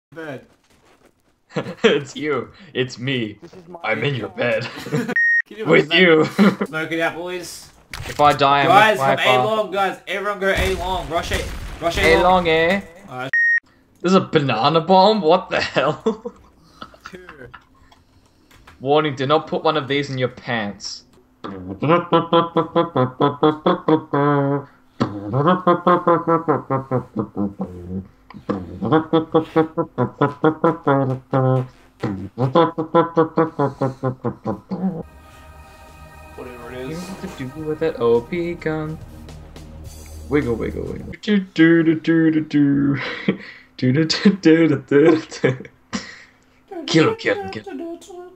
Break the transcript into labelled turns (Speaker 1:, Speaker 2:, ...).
Speaker 1: Bed.
Speaker 2: It's you. It's me. I'm in your bed.
Speaker 1: Can you
Speaker 2: With you.
Speaker 1: Smoke it out, boys.
Speaker 2: If I die, I'm
Speaker 1: Guys,
Speaker 2: with
Speaker 1: from A long, guys. Everyone go A long. Rush A. Rush A
Speaker 2: A long, eh? There's a banana bomb? What the hell? Warning, do not put one of these in your pants.
Speaker 1: Whatever it is.
Speaker 2: What to do with that OP gun? Wiggle, wiggle, wiggle. Do do do do do do. Do do do do do do. Kill him, kill him, kill him.